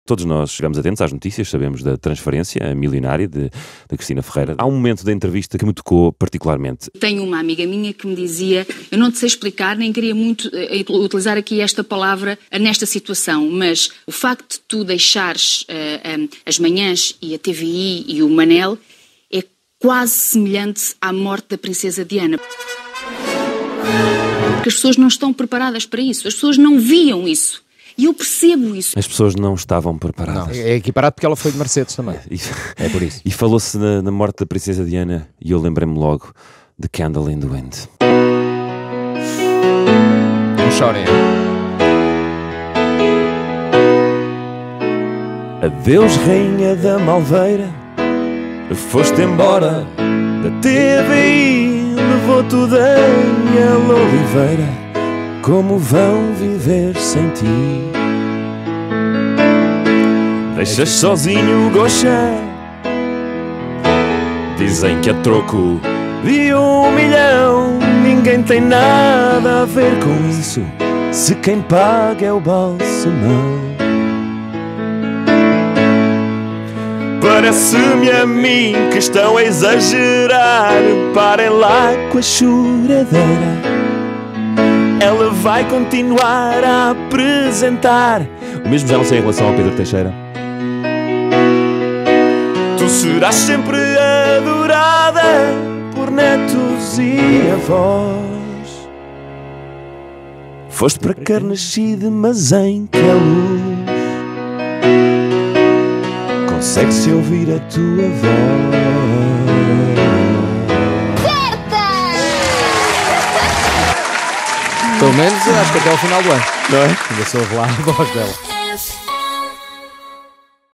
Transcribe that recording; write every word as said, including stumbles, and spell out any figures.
Todos nós chegamos atentos às notícias, sabemos da transferência milionária de, de Cristina Ferreira. Há um momento da entrevista que me tocou particularmente. Tenho uma amiga minha que me dizia, eu não te sei explicar, nem queria muito uh, utilizar aqui esta palavra uh, nesta situação, mas o facto de tu deixares uh, um, as manhãs e a T V I e o Manel é quase semelhante à morte da princesa Diana. Porque as pessoas não estão preparadas para isso, as pessoas não viam isso. E eu percebo isso. As pessoas não estavam preparadas. Não, é equiparado porque ela foi de Mercedes também. E, é por isso. E falou-se na, na morte da princesa Diana e eu lembrei-me logo de Candle in the Wind. Não chorem. Adeus, rainha da Malveira, foste embora da T V I, levou tudo em Ela Oliveira. Como vão viver sem ti? Deixas sozinho o Goxa. Dizem que a troco de um milhão ninguém tem nada a ver com isso, se quem paga é o balsemão. Parece-me a mim que estão a exagerar. Parem lá com a choradeira. Ela vai continuar a apresentar. O mesmo já não sei em relação ao Pedro Teixeira. Tu serás sempre adorada por netos e avós. Foste para Carnaxide, mas em que luz consegue-se ouvir a tua voz. Pelo menos acho que até ao final do ano. Não é? Ainda sou a voar a voz dela.